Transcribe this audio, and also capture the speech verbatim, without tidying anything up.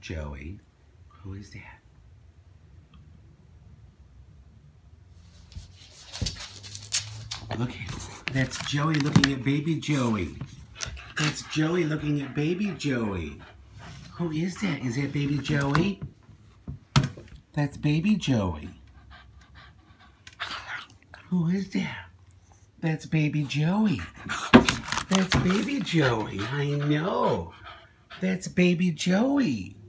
Joey. Who is that? Look, that's Joey looking at baby Joey. That's Joey looking at baby Joey. Who is that? Is that baby Joey? That's baby Joey. Who is that? That's baby Joey. That's baby Joey. I know. That's baby Joey.